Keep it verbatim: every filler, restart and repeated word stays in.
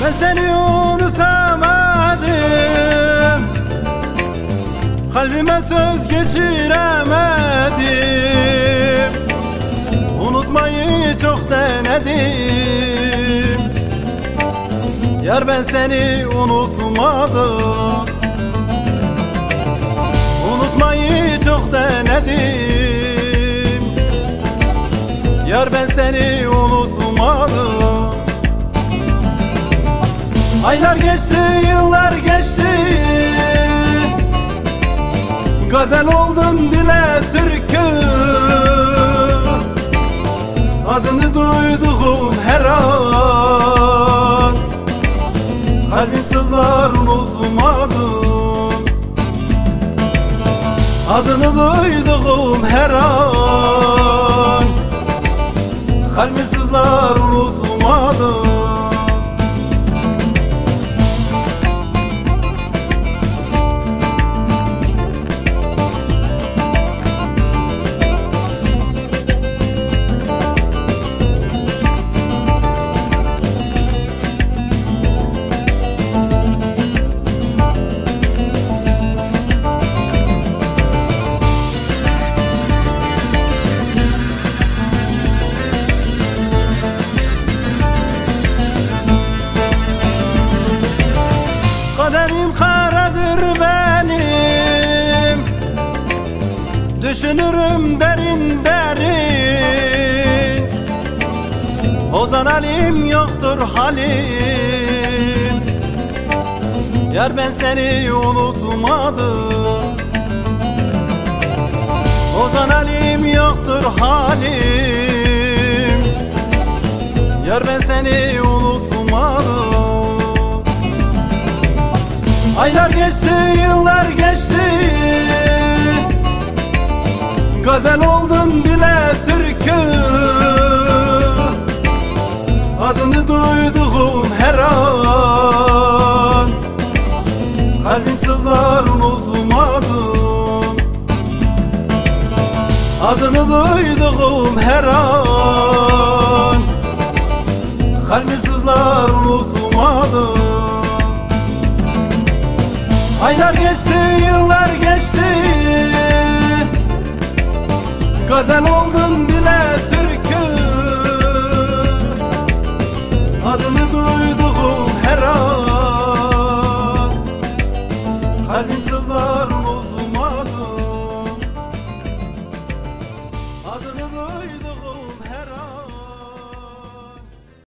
Ben seni unutamadım, kalbime söz geçiremedim. Unutmayı çok denedim, yar ben seni unutmadım. Unutmayı çok denedim, yar ben seni unutmadım. Aylar geçti, yıllar geçti, gazel oldun dile türkü. Adını duyduğum her an kalbim sızlar, unutmadım. Adını duyduğum her an kalbim sızlar, unutmadım. Kaderim karadır benim, düşünürüm derin derin. Ozan halim yoktur halim, yar ben seni unutmadım. Ozan halim yoktur halim, yar ben seni unutmadım. Aylar geçti, yıllar geçti, gazel oldun dile türkü. Adını duyduğum her an kalbim sızlar, unutmadım. Adını duyduğum her an kalbim sızlar, unutmadım. Aylar geçti, yıllar geçti, gazel oldu